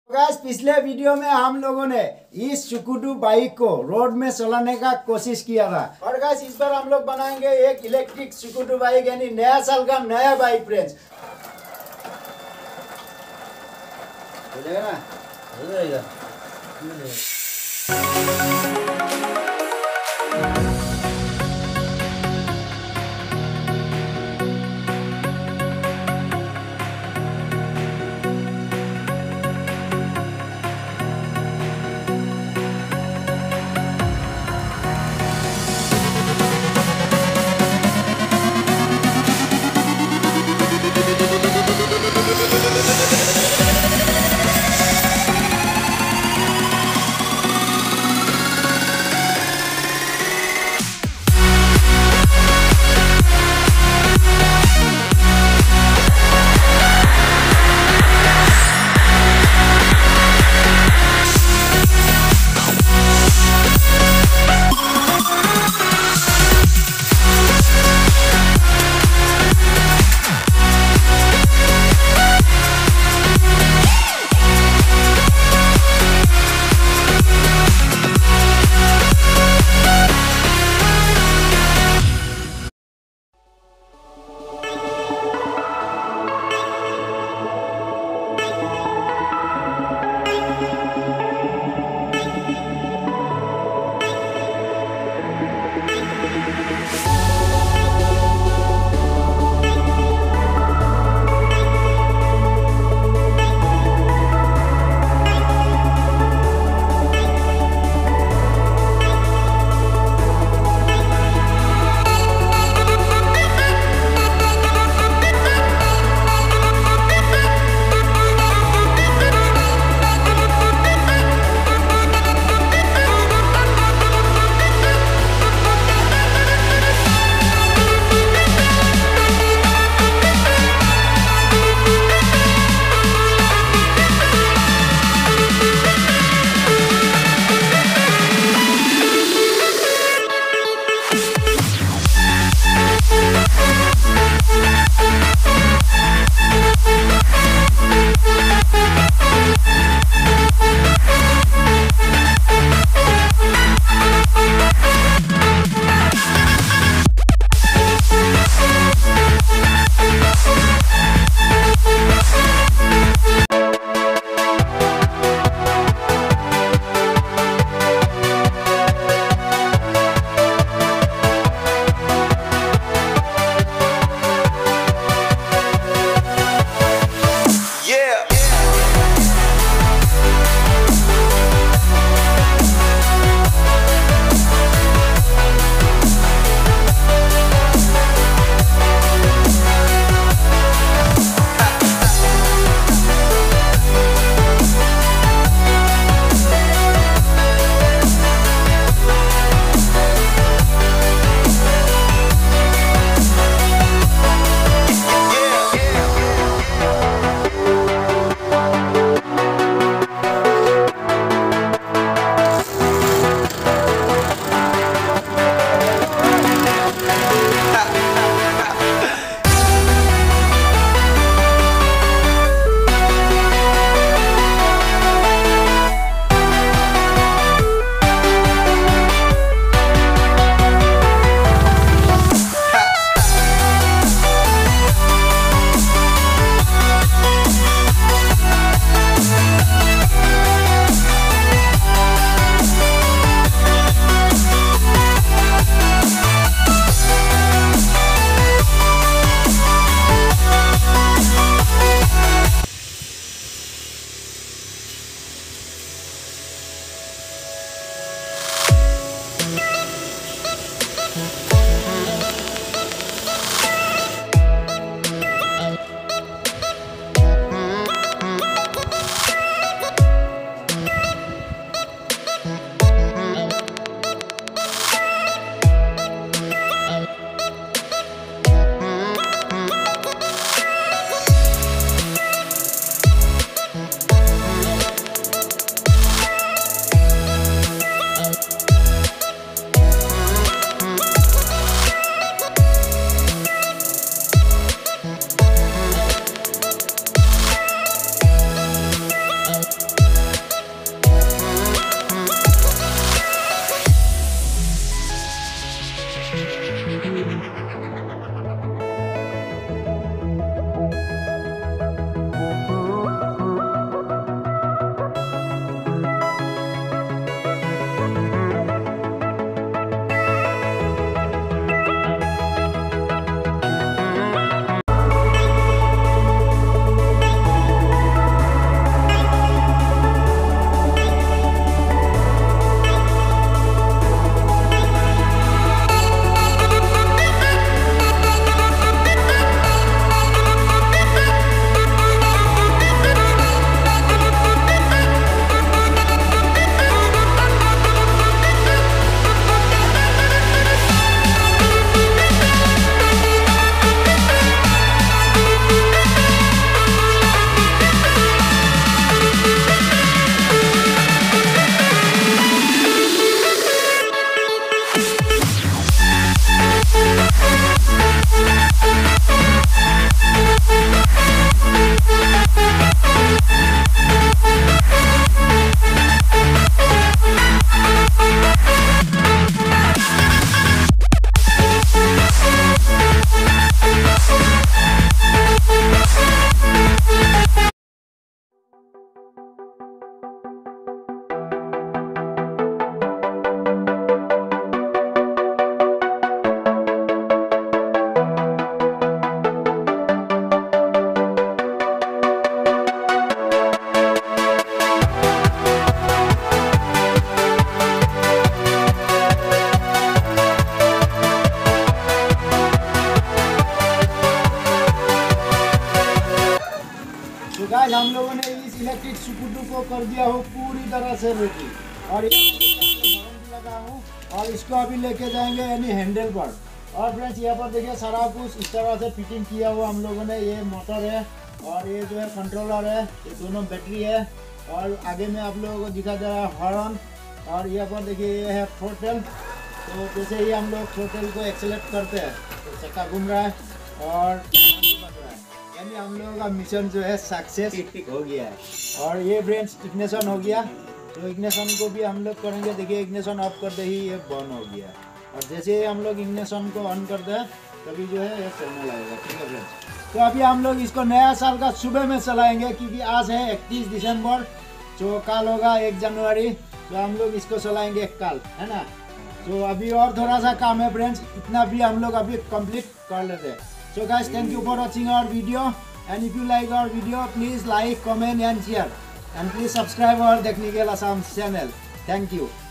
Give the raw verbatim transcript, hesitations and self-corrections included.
Guys, पिछले video में हम लोगों ने इस चुकुडू बाइक को रोड में चलाने का कोशिश किया था। और गाइस, इस बार हम लोग बनाएंगे एक इलेक्ट्रिक चुकुडू बाइक, यानी नया साल का नया बाइक फ्रेंड्स। हो जाएगा ना? हो जाएगा। कर दिया हूँ पूरी तरह से रेडी और ये लगा हूँ और इसको अभी लेके जाएंगे यानी हैंडल पर। और फ्रेंड्स यहाँ पर देखिए सारा कुछ इस तरह से फिटिंग किया हुआ हम लोगों ने। ये मोटर है और ये जो है कंट्रोलर है, ये दोनों बैटरी है और आगे में आप लोगों को दिखा जा रहा है हॉर्न। और यहाँ पर देखिए ये है थ्रोटल। तो जैसे ही हम लोग थ्रोटल को एक्सेलेरेट करते हैं तो चक्का घूम रहा है और बज रहा है, यानी हम लोगों का मिशन जो है सक्सेस हो गया है। और ये फ्रेंड्स इग्निशन हो गया, तो इग्निशन को भी हम लोग करेंगे। देखिए इग्निशन ऑफ करते ही ये बंद हो गया और जैसे ही हम लोग इग्निशन को ऑन करते हैं तभी जो है ये चलने लगेगा। ठीक है फ्रेंड्स, तो अभी हम लोग इसको नया साल का सुबह में चलाएंगे क्योंकि आज है इकतीस दिसंबर, जो कल होगा एक जनवरी, तो हम लोग इसको चलाएंगे कल, है ना। तो अभी और थोड़ा सा काम है फ्रेंड्स, इतना भी हम लोग अभी कंप्लीट कर लेते हैं। So guys, thank you for watching our video and if you like our video please like, comment and share and please subscribe our technical Assam channel. Thank you.